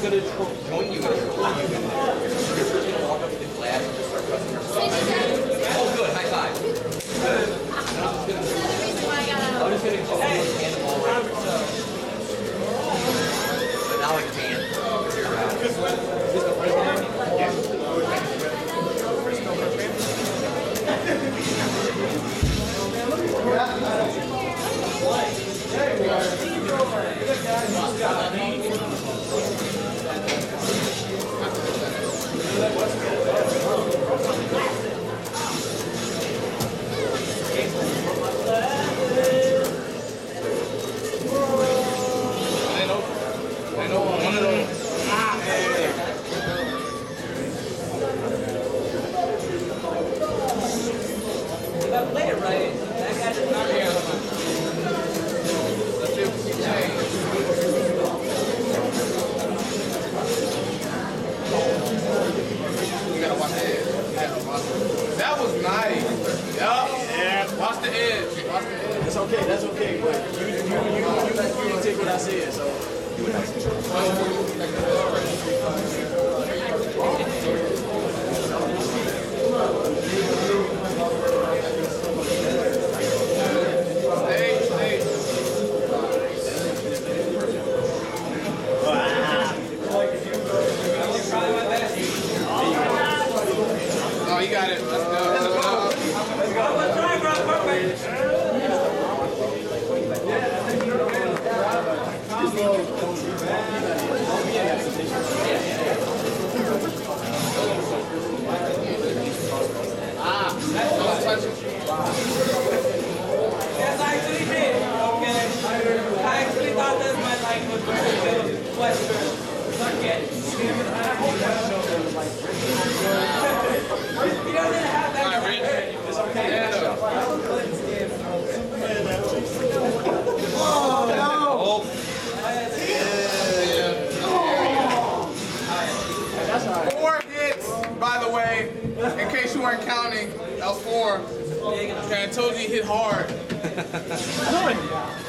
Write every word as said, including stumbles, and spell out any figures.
gonna join you guys. Pull you in there. You're just gonna walk up to the glass and just start pressing her stuff. Oh, good. High five. Good. I'm just gonna call you and hand the ball right. But now I can't. Because you're out. Is this the first game? Yes. I know one of those. Ah, hey. You gotta play it right. That guy does not care. Let's see what you say. You gotta watch the edge. That was nice. Yup. Yeah. Watch the edge. Watch the edge. That's okay. That's okay. But you, you, you, you, you take what I said. So do what I Stay, stay. Oh, you got it. Let's go. Let's go. Let's go. Let's try, bro. Perfect. Ah, don't touch it. Yes, I actually did. Okay. I actually thought this might like was the question. Suck it. He doesn't have that. All right, Rich. It's okay. Yeah. Oh no! Oh. Four hits, by the way, in case you weren't counting, that was four. Okay, I told you he hit hard.